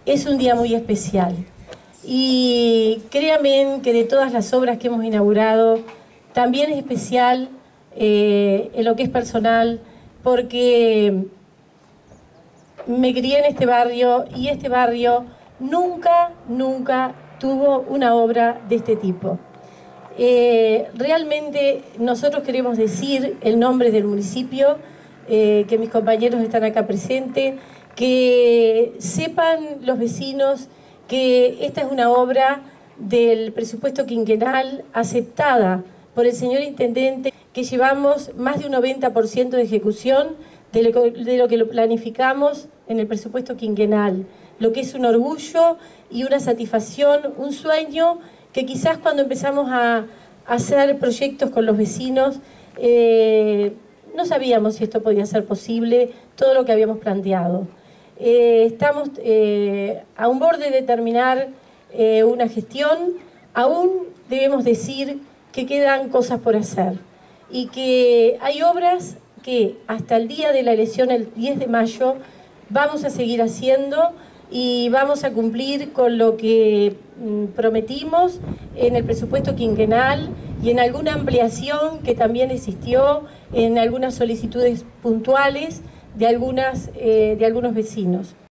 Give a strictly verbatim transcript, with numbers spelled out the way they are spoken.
es un día muy especial. Y créanme que de todas las obras que hemos inaugurado, también es especial eh, en lo que es personal, porque me crié en este barrio y este barrio nunca, nunca tuvo una obra de este tipo. Eh, realmente nosotros queremos decir el nombre del municipio, eh, que mis compañeros están acá presentes, que sepan los vecinos que esta es una obra del presupuesto quinquenal aceptada por el señor intendente, que llevamos más de un noventa por ciento de ejecución de lo, de lo que lo planificamos en el presupuesto quinquenal, lo que es un orgullo y una satisfacción, un sueño que quizás cuando empezamos a, a hacer proyectos con los vecinos, eh, no sabíamos si esto podía ser posible, todo lo que habíamos planteado. Eh, estamos eh, a un borde de terminar eh, una gestión, aún debemos decir que quedan cosas por hacer y que hay obras que hasta el día de la elección, el diez de mayo, vamos a seguir haciendo y vamos a cumplir con lo que mm, prometimos en el presupuesto quinquenal y en alguna ampliación que también existió en algunas solicitudes puntuales de, algunas, eh, de algunos vecinos.